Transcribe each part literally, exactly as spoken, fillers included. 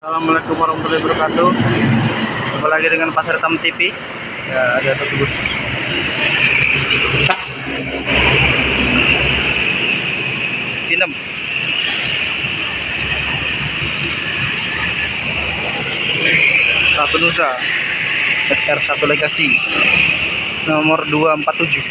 Assalamualaikum warahmatullahi wabarakatuh. Jumpa lagi dengan Pasar Hitam T V. Ya, ada satu bus. Pinem. Satu Nusa. S R satu Legacy. Nomor dua empat tujuh.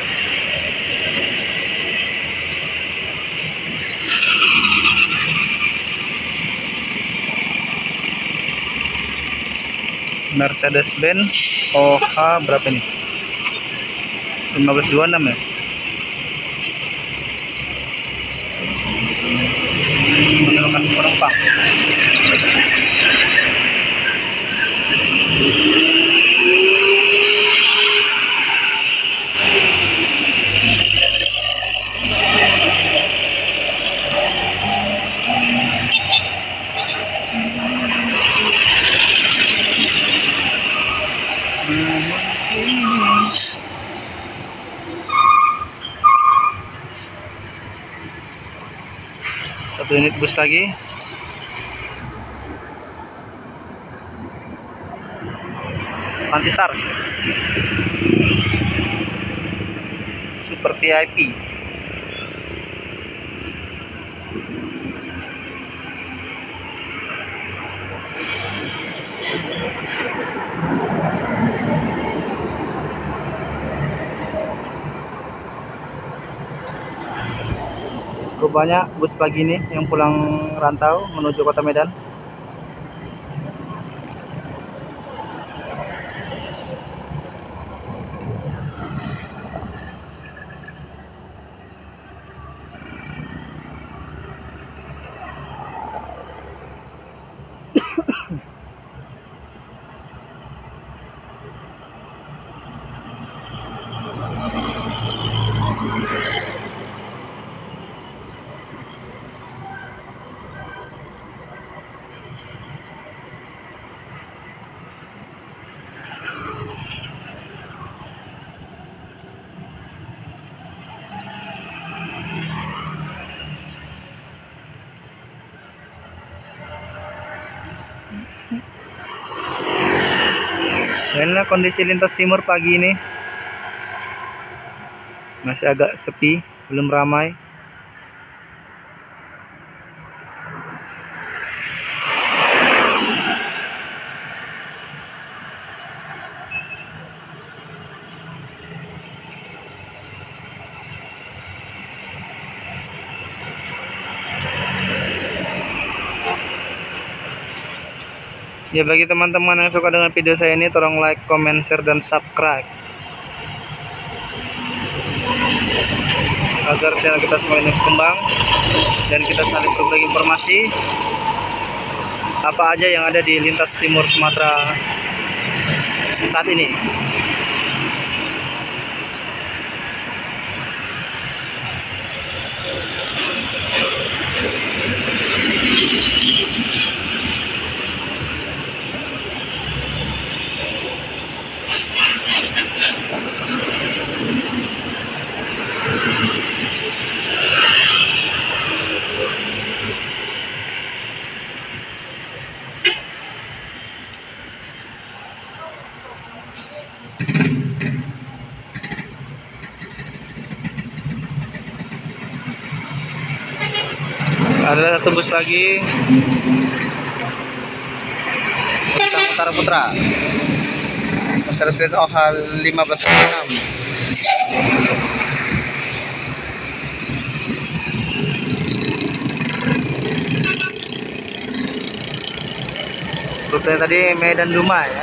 Mercedes-Benz O H berapa ini? lima belas dua puluh enam ya. Menurunkan penumpang. Satu unit bus lagi. Antistar Super V I P. Cukup banyak bus pagi ini yang pulang rantau menuju Kota Medan. Inilah kondisi lintas timur pagi ini, masih agak sepi, belum ramai. Ya, bagi teman-teman yang suka dengan video saya ini, tolong like, comment, share, dan subscribe agar channel kita semakin berkembang dan kita saling berbagi informasi apa aja yang ada di lintas timur Sumatera saat ini. Ada satu bus lagi, Utara Putra, Mercedes-Benz O H lima belas enam. Rutenya tadi Medan Dumai ya.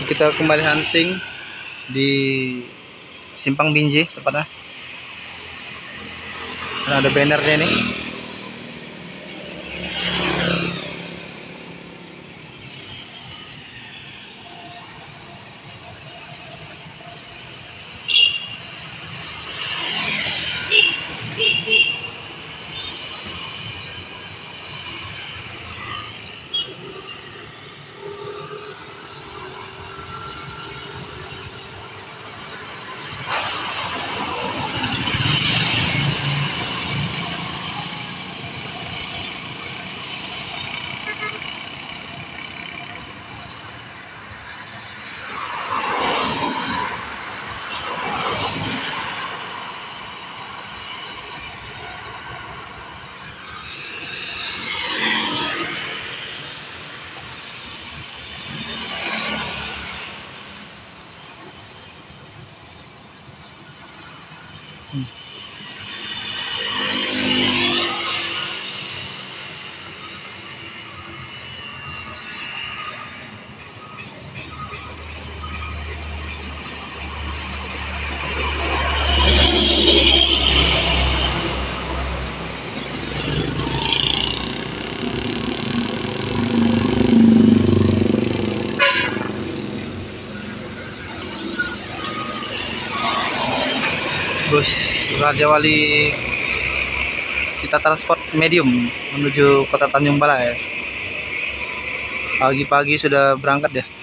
Kita kembali hunting di Simpang Binjai tepatnya. Nah, ada bannernya nih. Hmm. Bus Raja Wali Cita Transport Medium menuju Kota Tanjung Balai. Pagi-pagi sudah berangkat ya.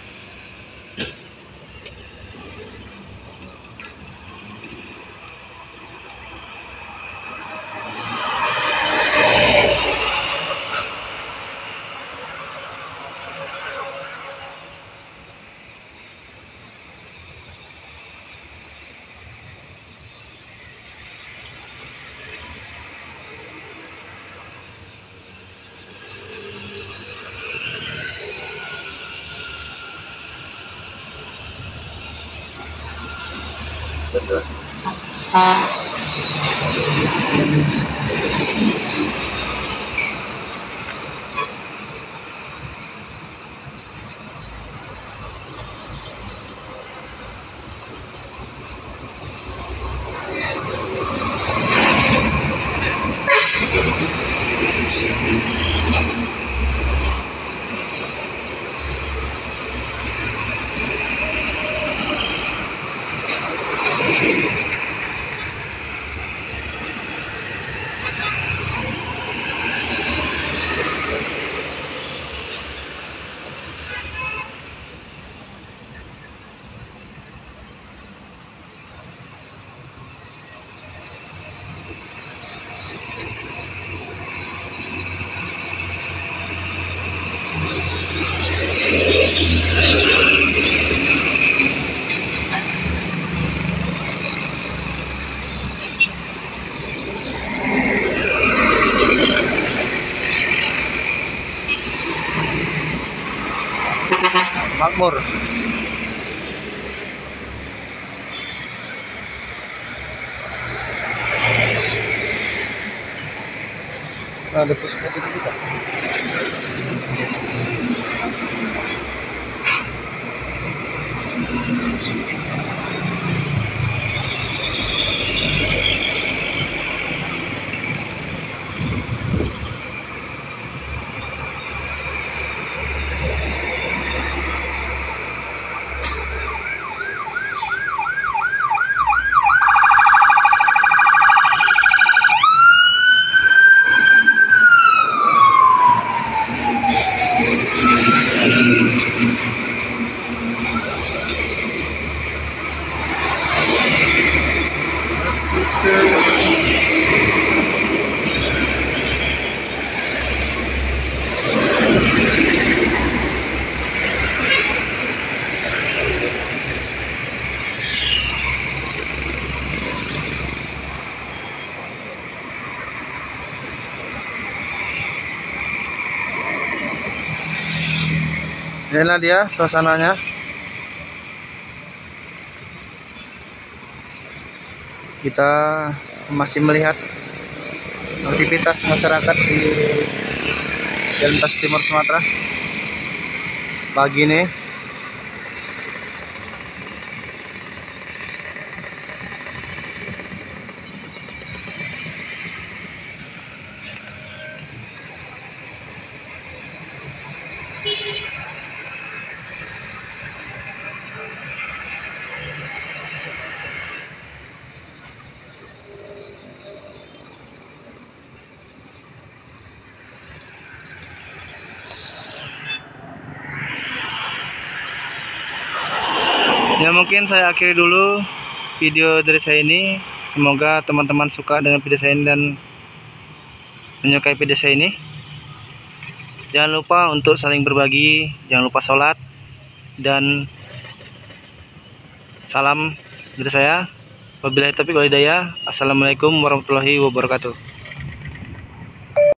Makmur. Ada puskesmas itu juga. Inilah dia suasananya. Kita masih melihat aktivitas masyarakat di Delmas Timur Sumatera pagi ini. Ya mungkin saya akhiri dulu video dari saya ini. Semoga teman-teman suka dengan video saya ini dan menyukai video saya ini. Jangan lupa untuk saling berbagi, jangan lupa sholat, dan salam dari saya. Wabillahi taufiq wal hidayah. Assalamualaikum warahmatullahi wabarakatuh.